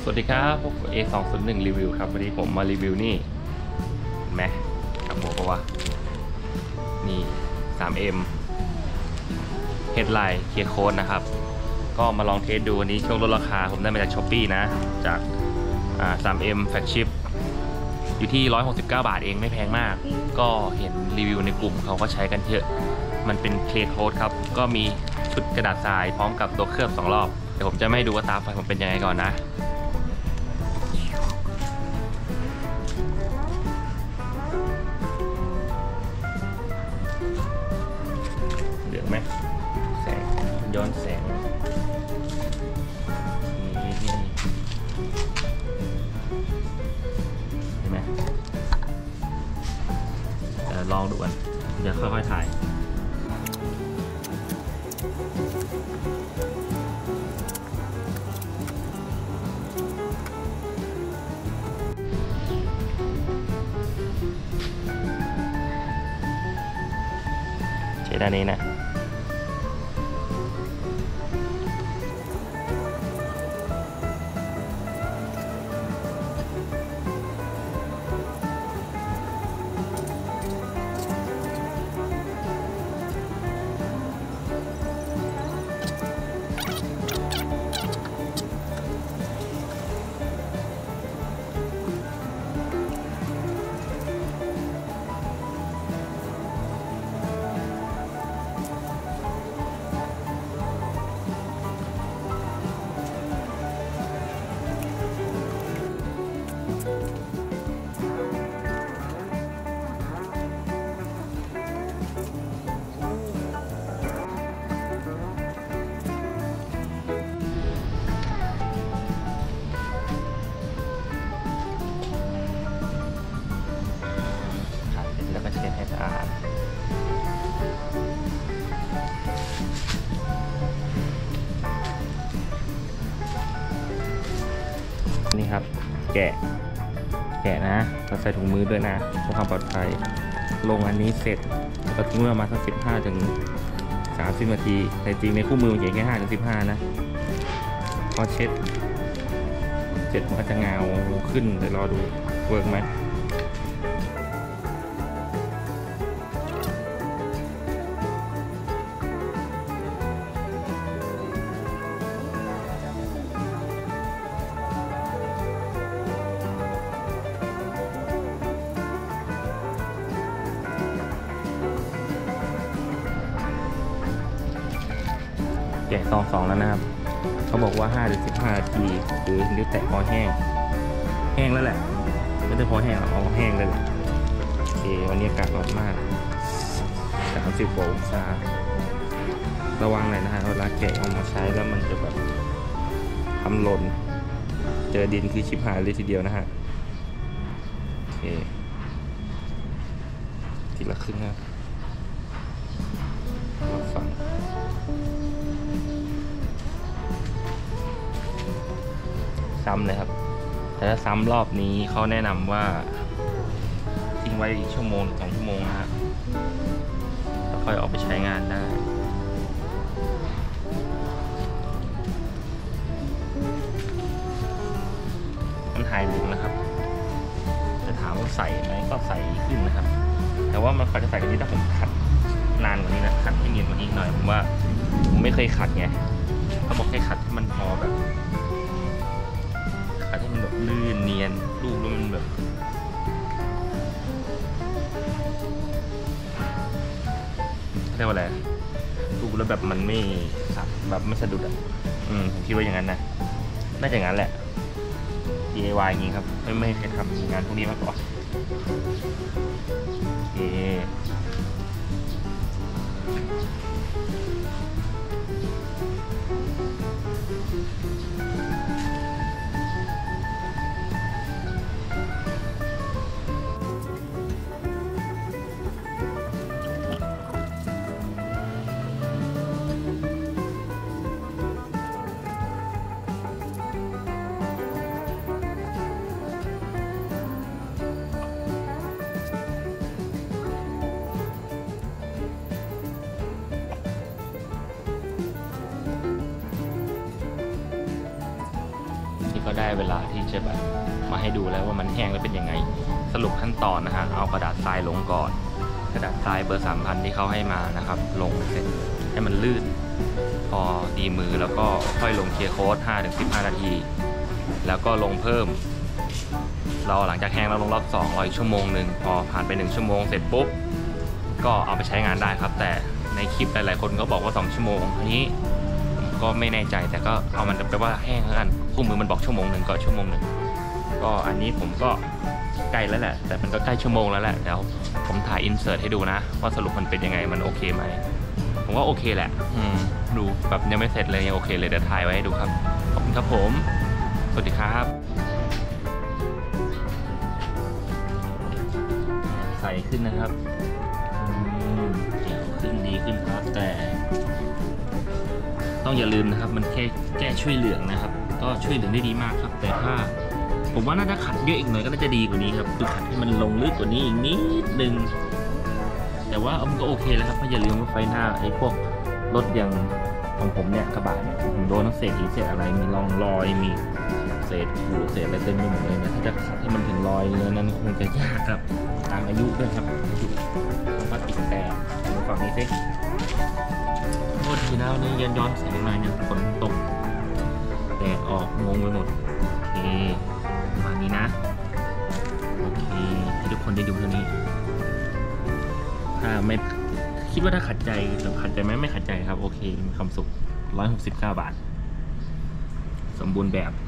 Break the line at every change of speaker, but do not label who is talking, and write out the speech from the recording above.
สวัสดีครับพวก A201 รีวิวครับวันนี้ผมมารีวิวนี่แมกับหัวปะวะนี่ 3M Headline Clear Coat นะครับก็มาลองเทสดูวันนี้ช่วงลดราคาผมได้มาจาก Shopee นะจาก3M Flagship อยู่ที่169 บาทเองไม่แพงมากก็เห็นรีวิวในกลุ่มเขาก็ใช้กันเยอะมันเป็น Clear Coat ครับก็มีชุดกระดาษทรายพร้อมกับตัวเคลือบ2 รอบเดี๋ยวผมจะไม่ดูว่าตาไฟผมเป็นยังไงก่อนนะเหลืองไหมแสงย้อนแสงนี่เห็นไหมลองดูกันเดี๋ยวค่อยๆถ่ายใช้ด้านนี้นะแล้วก็เช็ดให้สะอาดนี่ครับแกะนะเราใส่ถุงมือด้วยนะเพื่อความปลอดภัยลงอันนี้เสร็จก็ทิ้งไว้ประมาณสัก15 ถึง 30 นาทีแต่จริงในคู่มือมันเขียนแค่5 ถึง 15นะพอเช็ดเสร็จมันก็จะเงาขึ้นเดี๋ยวรอดูเวิร์กไหมแกะซอง2แล้วนะครับเขาบอกว่า5 ถึง 15 นาทีคือนิ้วแตะพอแห้งแล้วแหละไม่ได้พอแห้งเอาแห้งเลยโอเควันนี้อากาศร้อนมาก30 กว่าองศาระวังหน่อยนะฮะเวลาแกะออกมาใช้แล้วมันจะแบบทำหล่นเจอดินคือชิบหายเลยทีเดียวนะฮะโอเคทีละครึ่งนะฝั่งซ้ำเลยครับแต่ถ้าซ้ำรอบนี้เขาแนะนำว่าทิ้งไว้อีก1-2 ชั่วโมงนะฮะแล้วค่อยออกไปใช้งานได้มันหายเหลืองนะครับจะถามว่าใส่ไหมก็ใส่ขึ้นนะครับแต่ว่ามันขอจะใส่กันนี้ถ้าผมขัดนานกว่านี้นะขัดให้เนียนกว่านี้หน่อยผมว่าผมไม่เคยขัดไงเขาบอกให้ขัดให้มันพอแบบให้มันแบบลื่นเนียนรูปแล้วมันแบบเรียกว่าอะไรรูปแล้วแบบมันไม่สับแบบไม่สะดุดอ่ะผมคิดว่าอย่างนั้นนะน่าจะอย่างนั้นแหละ DIY อย่างงี้ครับไม่เคยทำงานพวกนี้มาก่อนโอเคก็ได้เวลาที่จะแบบมาให้ดูแล้วว่ามันแห้งแล้วเป็นยังไงสรุปขั้นตอนนะฮะเอากระดาษทรายลงก่อนกระดาษทรายเบอร์ 3,000 ที่เขาให้มานะครับลงเสร็จให้มันลื่นพอดีมือแล้วก็ค่อยลงเคลียร์โค้ด 5-15 นาทีแล้วก็ลงเพิ่มเราหลังจากแห้งเราลงรอบ2รออีกชั่วโมงหนึ่งพอผ่านไป1ชั่วโมงเสร็จปุ๊บก็เอาไปใช้งานได้ครับแต่ในคลิปหลายๆคนก็บอกว่า2ชั่วโมงอันนี้ก็ไม่แน่ใจแต่ก็เอามันไปว่าแห้งแล้วกันคู่มือมันบอกชั่วโมงหนึ่งก็ชั่วโมงหนึ่งก็อันนี้ผมก็ใกล้แล้วแหละแต่มันก็ใกล้ชั่วโมงแล้วแหละเดี๋ยวผมถ่ายอินเสิร์ตให้ดูนะว่าสรุปมันเป็นยังไงมันโอเคไหมผมว่าโอเคแหละดูแบบยังไม่เสร็จเลยยังโอเคเลยเดี๋ยวถ่ายไว้ให้ดูครับขอบคุณครับผมสวัสดีครับใสขึ้นนะครับเดี๋ยวขึ้นดีขึ้นครับแต่ต้องอย่าลืมนะครับมันแค่ช่วยเหลืองนะครับก็ช่วยเหลืองได้ดีมากครับแต่ถ้าผมว่าน่าจะขัดเยอะอีกหน่อยก็น่าจะดีกว่านี้ครับคือขัดให้มันลงลึกกว่านี้อีกนิดนึงแต่ว่ามันก็โอเคแล้วครับไม่อย่าลืมว่าไฟหน้าไอ้พวกรถอย่างของผมเนี่ยกระบะเนี่ยโดนทั้งเศษหินเศษอะไรมีรองรอยมีเศษหูเศษอะไรเต็มไปหมดเลยนะถ้าจะขัดให้มันถึงรอยเลยนั้นคงจะยากครับตามอายุด้วยครับอายุพลาสติกแต่ดูฝั่งนี้สิโทษทีนะวันนี้ย้อนแสงมาเนี่ยฝนตกแดดออกงงไปหมดโอเคประมาณนี้นะโอเคให้ทุกคนได้ดูเท่านี้ถ้าไม่คิดว่าถ้าขัดใจไหมไม่ขัดใจครับโอเคมีความสุข169 บาทสมบูรณ์แบบ